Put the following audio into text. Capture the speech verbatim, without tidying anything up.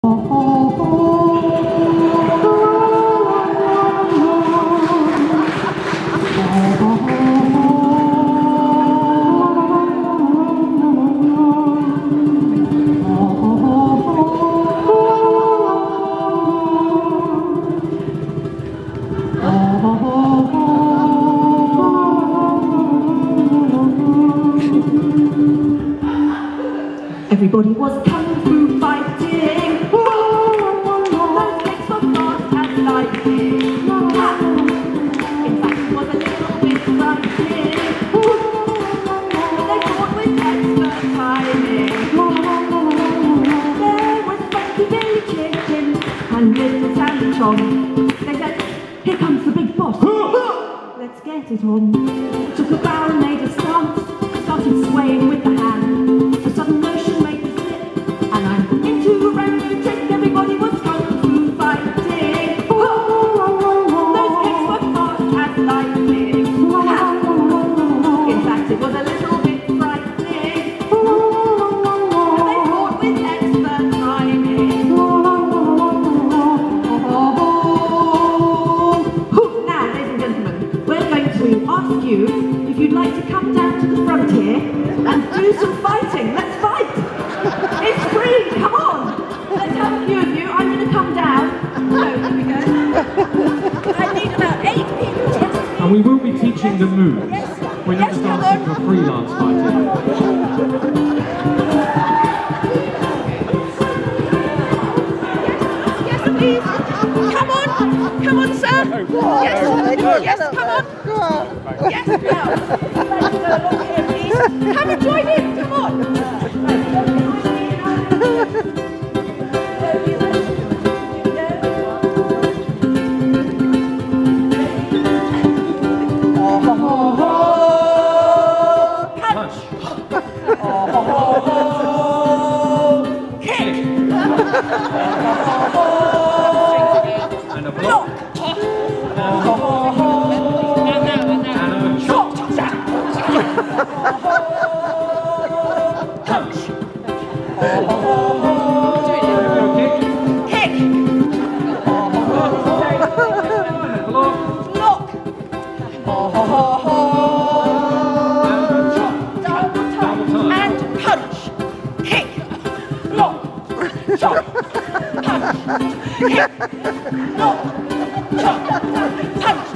Everybody was coming through fighting. Those legs were fast as lightning. In fact, it was a little bit frightening. But they fought with expert timing. There was Funky Billy Chicken and Little Sammy Chong. They said, "Here comes the big boss. Let's get it on." Took a bow and made a stance. Started swaying with the hand. A sudden motion made me slip, and I'm into a brand new trick. Everybody was coming through fighting. Those kicks were fast as lightning. In fact, it was a little bit frightening. And they fought with expert timing. Now, ladies and gentlemen, we're going to ask you if you'd like to come down to the front here and do some fighting. Let's fight! It's free, come on! Let's have a few of you. I'm going to come down. So, here we go. I need about eight people. Yes, and we will be teaching the moves. Yes. We're not Yes, just asking for freelance fighting. Yes, please. Come on. Come on, sir. Yes, yes, come on. Yes, now. Let's go along here, please. Come and join in. Come on. And a block. And a chop. Punch. Kick. Block. Block. Double time. And punch. Kick. Block. Chop. Punch. Kick. Block. Chop. Punch.